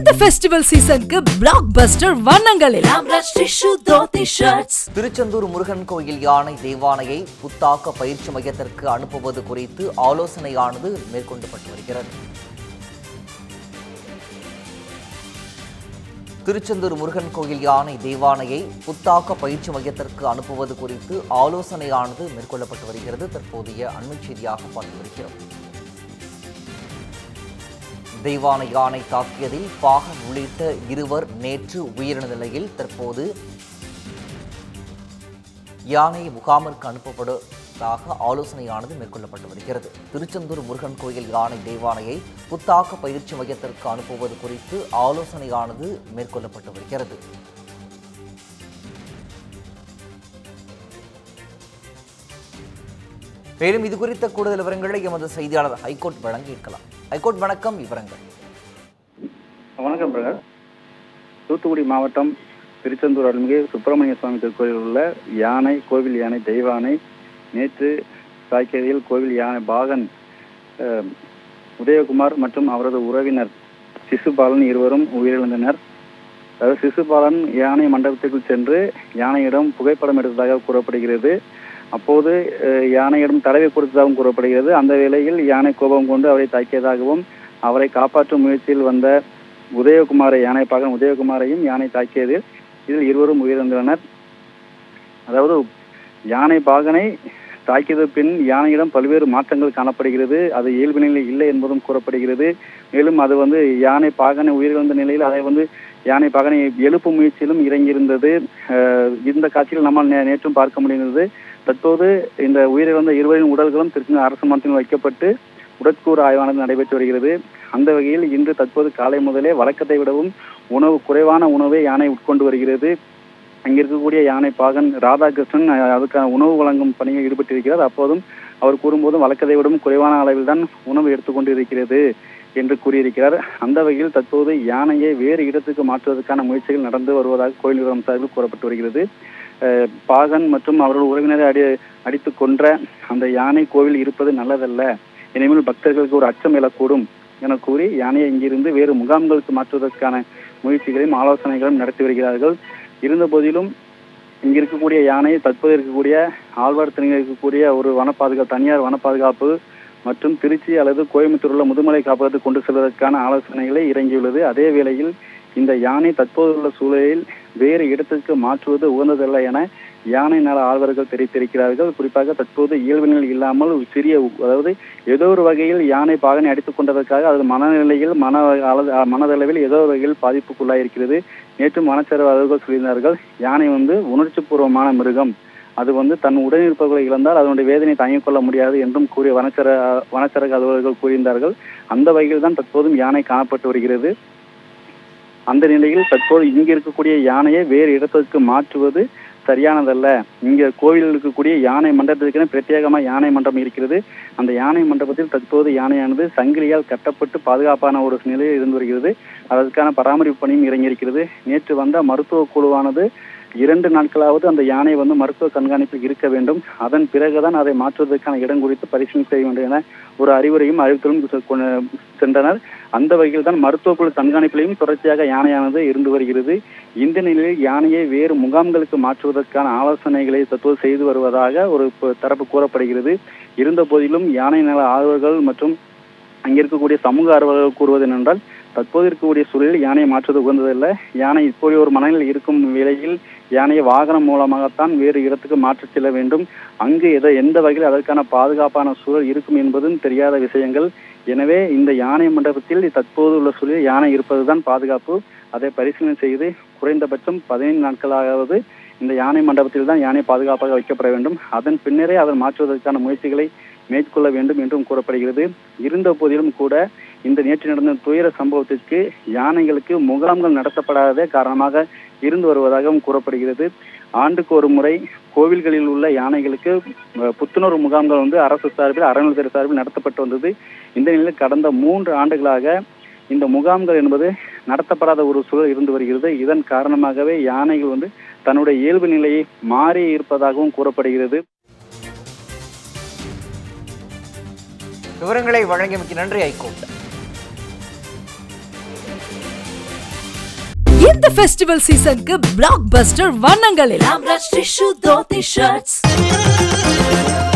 இந்த ஃபெஸ்டிவல் சீசனுக்கு பிளாக்பஸ்டர் வண்ணங்களில் ஆம்ரஷ் டிஷ்யூ தோத்தி ஷர்ட்ஸ். திருச்செந்தூர் முருகன் கோயில் யானை தேவானையை புத்தாக்க பயிற்சி மையத்திற்கு அனுப்புவது குறித்து ஆலோசனையானது மேற்கொள்ளப்பட்டு வருகிறது. திருச்செந்தூர் முருகன் கோயில் யானை தேவானையை புத்தாக்க பயிற்சி மையத்திற்கு அனுப்புவது குறித்து ஆலோசனையானது மேற்கொள்ளப்பட்டு வருகிறது. தற்போதைய அண்மை செய்தியாக பார்த்து வருகிறோம். தெய்வானை யானை தாக்கியதில் பாகன் உள்ளிட்ட இருவர் நேற்று உயிரிழந்த நிலையில் தற்போது யானை முகாமிற்கு அனுப்பப்படுவதாக ஆலோசனையானது மேற்கொள்ளப்பட்டு வருகிறது. திருச்செந்தூர் முருகன் கோயில் யானை தெய்வானையை புத்தாக்க பயிற்சி மையத்திற்கு அனுப்புவது குறித்து ஆலோசனையானது மேற்கொள்ளப்பட்டு வருகிறது. மேலும் இது குறித்த கூடுதல் விவரங்களை எமது செய்தியாளர் ஹைகோர்ட் வழங்கி இருக்கலாம். ஹைகோர்ட் வணக்கம், விவரங்கள். வணக்கம் பிரகாஷ். தூத்துக்குடி மாவட்டம் திருச்செந்தூர் அருள்மிகு சுப்பிரமணிய சுவாமி திருக்கோயிலில் உள்ள யானை கோவில் யானை தெய்வானை நேற்று தாக்கியதில் கோவில் யானை பாகன் உதயகுமார் மற்றும் அவரது உறவினர் சிசுபாலன் இருவரும் உயிரிழந்தனர். அதாவது சிசுபாலன் யானை மண்டபத்திற்குள் சென்று யானையிடம் புகைப்படம் எடுத்ததாக கூறப்படுகிறது. அப்போது யானையிடம் தடவை கொடுத்ததாகவும் கூறப்படுகிறது. அந்த வேளையில் யானை கோபம் கொண்டு அவரை தாக்கியதாகவும் அவரை காப்பாற்றும் முயற்சியில் வந்த யானை பாகன் உதயகுமாரையும் யானை தாக்கியது. இதில் இருவரும் உயிரிழந்துள்ளனர். அதாவது யானை பாகனை தாக்கியது பின் யானையிடம் பல்வேறு மாற்றங்கள் காணப்படுகிறது. அது இயல்பு நிலையில் இல்லை என்பதும் கூறப்படுகிறது. மேலும் அது யானை பாகனை உயிரிழந்த நிலையில் அதை யானை பாகனை எழுப்பும் முயற்சியிலும் இறங்கியிருந்தது. இந்த காட்சியில் நம்மால் நேற்றும் பார்க்க முடிந்தது. தற்போது இந்த உயிரிழந்த இருவரின் உடல்களும் திருச்சி அரசு மருத்துவமனையில் வைக்கப்பட்டு உடற்கூறு ஆய்வானது நடைபெற்று வருகிறது. அந்த வகையில் இன்று தற்போது காலை முதலே வழக்கத்தை விடவும் குறைவான உணவை யானை உட்கொண்டு வருகிறது. அங்கே இருக்கக்கூடிய யானை பாகன் ராதாகிருஷ்ணன் அதுக்கான உணவு வழங்கும் பணியில் ஈடுபட்டிருக்கிறார். அப்போதும் அவர் கூறும்போதும் வழக்கத்தை விடவும் குறைவான அளவில் தான் உணவு எடுத்துக்கொண்டு இருக்கிறது என்று கூறியிருக்கிறார். அந்த வகையில் தற்போது யானையை வேறு இடத்துக்கு மாற்றுவதற்கான முயற்சிகள் நடந்து வருவதாக கோயில் நிறுவனம் சார்பில் கூறப்பட்டு வருகிறது. பாகன் மற்றும் அவர்கள் உறவினரை அடித்து கொன்ற அந்த யானை கோவில் இருப்பது நல்லதல்ல, இனிமேல் பக்தர்களுக்கு ஒரு அச்சம் எழக்கூடும் என கூறி யானையை இங்கிருந்து வேறு முகாம்களுக்கு மாற்றுவதற்கான முயற்சிகளையும் ஆலோசனைகளும் நடத்தி வருகிறார்கள். இருந்த போதிலும் இங்கு இருக்கக்கூடிய யானை தற்போது இருக்கக்கூடிய ஆழ்வார்த்தனையில் இருக்கக்கூடிய ஒரு தனியார் வன பாதுகாப்பு மற்றும் திருச்சி அல்லது கோயம்புத்தூர் உள்ள முதுமலை காப்பகத்துக்கு கொண்டு செல்வதற்கான ஆலோசனைகளை இறங்கியுள்ளது. அதே வேளையில் இந்த யானை தற்போதுள்ள சூழலில் வேறு இடத்திற்கு மாற்றுவது உகந்ததல்ல என யானை நல ஆழ்வர்கள் தெரிவித்திருக்கிறார்கள். குறிப்பாக தற்போது இயல்பு நிலை இல்லாமல் ஏதோ ஒரு வகையில் யானை பாகனை அடித்துக் கொண்டதற்காக அது மனதளவில் ஏதோ ஒரு வகையில் பாதிப்புக்குள்ளாயிருக்கிறது. நேற்றும் வனச்சரகர்கள் சொல்லியிருந்தார்கள், யானை உணர்ச்சி பூர்வமான மிருகம், அது தன் உடனிருப்பவர்களை இழந்தால் அதனுடைய வேதனை தாங்கிக் கொள்ள முடியாது என்றும் கூறிய வனச்சரக அலுவலர்கள் கூறியிருந்தார்கள். அந்த வகையில் தான் தற்போதும் யானை காணப்பட்டு வருகிறது. அந்த நிலையில் தற்போது இங்கு இருக்கக்கூடிய யானையை வேறு இடத்திற்கு மாற்றுவது சரியானதல்ல. இங்க கோவிலில் இருக்கக்கூடிய யானை மண்டபத்திற்கு பிரத்யேகமாக யானை மண்டபம் இருக்கிறது. அந்த யானை மண்டபத்தில் தற்போது யானையானது சங்கிலியால் கட்டப்பட்டு பாதுகாப்பான ஒரு நிலையில் இருந்து வருகிறது. அதற்கான பராமரிப்பு பணியும் இறங்கியிருக்கிறது. நேற்று வந்த மருத்துவ குழுவானது 2 நாட்களாவது அந்த யானை மருத்துவ கண்காணிப்பில் இருக்க வேண்டும், அதன் பிறகுதான் அதை மாற்றுவதற்கான இடம் குறித்து பரிசீலனை செய்ய வேண்டும் என ஒரு அறிவுரையும் அறிவித்தலும் சென்றனர். அந்த வகையில் தான் மருத்துவ குழு கண்காணிப்பிலையும் தொடர்ச்சியாக யானையானது இருந்து வருகிறது. இந்த நிலையில் யானையை வேறு முகாம்களுக்கு மாற்றுவதற்கான ஆலோசனைகளை தற்போது செய்து வருவதாக ஒரு தரப்பு கூறப்படுகிறது. இருந்த போதிலும் யானை நல ஆர்வலர்கள் மற்றும் அங்கே இருக்கக்கூடிய சமூக ஆர்வலர்கள் கூறுவது என்னென்றால், தற்போது இருக்கக்கூடிய சூழலில் யானையை மாற்றுவது உகந்ததில்லை. யானை இப்போது ஒரு மனநிலை இருக்கும் வேளையில் யானையை வாகனம் மூலமாகத்தான் வேறு இடத்துக்கு மாற்றிச் செல்ல வேண்டும். அங்கு எந்த வகையில் அதற்கான பாதுகாப்பான சூழல் இருக்கும் என்பதும் தெரியாத விஷயங்கள். எனவே இந்த யானை மண்டபத்தில் தற்போது உள்ள சூழலில் யானை இருப்பதுதான் பாதுகாப்பு. அதை பரிசீலனை செய்து குறைந்தபட்சம் 15 நாட்களாவது இந்த யானை மண்டபத்தில் தான் யானை பாதுகாப்பாக வைக்கப்பட வேண்டும். அதன் பின்னரே அதை மாற்றுவதற்கான முயற்சிகளை மேற்கொள்ள வேண்டும் என்றும் கூறப்படுகிறது. இருந்த போதிலும் கூட இந்த நேற்று நடந்த துயர சம்பவத்திற்கு யானைகளுக்கு முகாம்கள் நடத்தப்படாத காரணமாக இருந்து வருவதாகவும் கூறப்படுகிறது. ஆண்டுக்கு ஒரு முறை கோவில்களில் உள்ள யானைகளுக்கு புத்துணர்வு முகாம்கள் அரசு சார்பில் அறநிலையத்துறை சார்பில் நடத்தப்பட்டு வந்தது. இந்த நிலையில் கடந்த 3 ஆண்டுகளாக இந்த முகாம்கள் என்பது நடத்தப்படாத ஒரு சூழல் இருந்து வருகிறது. இதன் காரணமாகவே யானைகள் தன்னுடைய இயல்பு நிலையை மாறி இருப்பதாகவும் கூறப்படுகிறது. விவரங்களை வழங்கியமைக்கு நன்றி ஹைகோர்ட். இந்த ஃபெஸ்டிவல் சீசனுக்கு பிளாக் பஸ்டர் வண்ணங்கள் எல்லாம் ரஷ் டிஷ்யூ தோத்தி ஷர்ட்ஸ்.